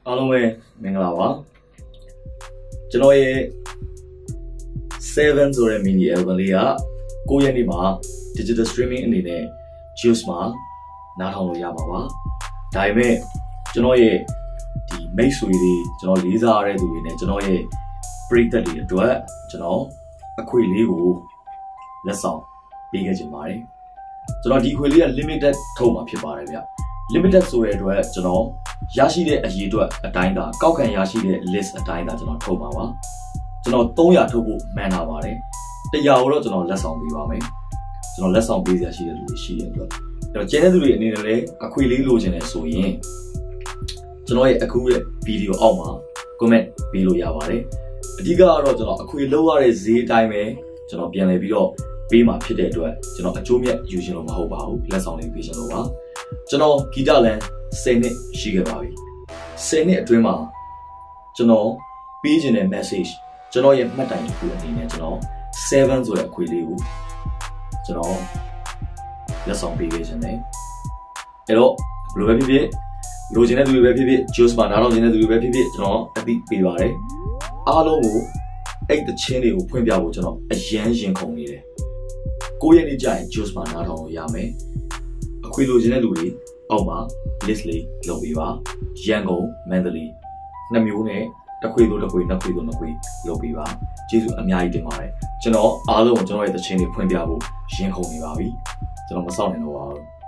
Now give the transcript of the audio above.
အားလုံးပဲမင်္ဂလာပါကျွန်တော်ရဲ့7ဆိုတဲ့ mini album လေးက9ရက်နေ့မှာ digital streaming အနေနဲ့ Juice မှာနားထောင်လို့ရပါပါဒါပေမဲ့ကျွန်တော်ရဲ့ဒီမိတ်ဆွေတွေကျွန်တော်လေးစားရတဲ့သူတွေနဲ့ကျွန်တော်ရဲ့ပရိသတ်တွေအတွက်ကျွန်တော်အခွေလေးကိုလက်ဆောင်ပေးခဲ့ချင်ပါတယ်ကျွန်တော်ဒီခွေလေးက limited ထုတ်မှာဖြစ်ပါတယ်ဗျlimited ဆိုတဲ့အတွက်ကျွန်တော်ရရှိတဲ့အရေးအတွက်အတိုင်းသာကောက်ခံရရှိတဲ့ list အတိုင်းသာကျွန်တော်ထုတ်ပါပါကျွန်တော်300ထုတ်ဖို့မှန်းထားပါတယ်100ကိုတော့ကျွန်တော်လက်ဆောင်ပေးပါမယ်ကျွန်တော်လက်ဆောင်ပေးစရာရှိတဲ့လူတွေရှိတဲ့အတွက်အဲ့တော့ကျန်တဲ့သူတွေအနေနဲ့လည်းအခွေလေးလိုချင်တယ်ဆိုရင်ကျွန်တော်ရဲ့အခုရဲ့ဗီဒီယိုအောက်မှာ comment ပေးလို့ရပါတယ်အဓိကကတော့ကျွန်တော်အခွေလောက်ရတဲ့ဈေးအတိုင်းပဲကျွန်တော်ပြန်လည်ပြီးတော့ပေးမှာဖြစ်တဲ့အတွက်ကျွန်တော်အကျိုးမြတ်ယူရှင်လို့မဟုတ်ပါဘူးလက်ဆောင်လေးပေးရှင်လို့ပါကျွန်တော်ဂီတလန်10နှစ်ရှိခဲ့ပါပြီ10နှစ်အတွင်းမှာကျွန်တော်ပေးခြင်းတဲ့ message ကျွန်တော်ရဲ့မှတ်တိုင်တစ်ခုအနေနဲ့ကျွန်တော်7ဆိုတဲ့အခွေလေးကိုကျွန်တော်လက်ဆောင်ပေးခဲ့ခြင်းတယ်အဲ့တော့ဘယ်လိုပဲဖြစ်ဖြစ်လိုချင်တဲ့သူတွေပဲဖြစ်ဖြစ် Juice မှာနားထောင်ချင်တဲ့သူတွေပဲဖြစ်ဖြစ်ကျွန်တော်အသိပေးပါတယ်အားလုံးကိုအဲ့တချင်းတွေကိုဖွင့်ပြဖို့ကျွန်တော်အရန်ရင်ခုန်နေတယ်9ရက်နေ့ကျရင် Juice မှာနားထောင်လို့ရမယ်အခွေလိုချင်တဲ့လူတွေအောက်မှာ list လေးလုပ်ပေးပါရန်ကုန်မန္တလေး2မျိုးနဲ့တစ်ခွေလို့တစ်ခွေနှစ်ခွေလို့နှစ်ခွေလုပ်ပေးပါကျေးဇူးအများကြီးတင်ပါတယ်ကျွန်တော်အားလုံးကိုကျွန်တော်ရဲ့တခြင်းတွေဖွင့်ပြဖို့ရင်ခုန်နေပါပြီကျွန်တော်မစောင့်နိုင်တော့ပါဘူး